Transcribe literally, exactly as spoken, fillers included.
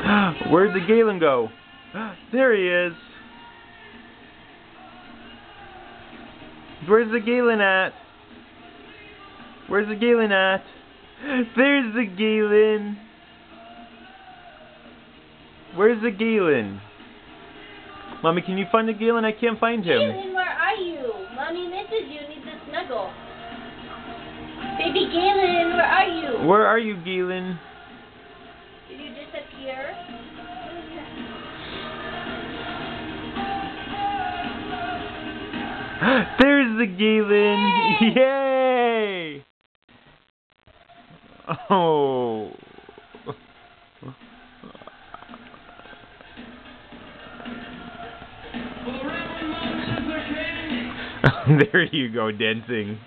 Where'd the Galen go? There he is. Where's the Galen at? Where's the Galen at? There's the Galen. Where's the Galen? Mommy, can you find the Galen? I can't find him. Galen, where are you? Mommy misses you. Need to snuggle. Baby Galen, where are you? Where are you, Galen? Did you disappear? There's the Galen! Yay! Yay! Oh. There you go, dancing.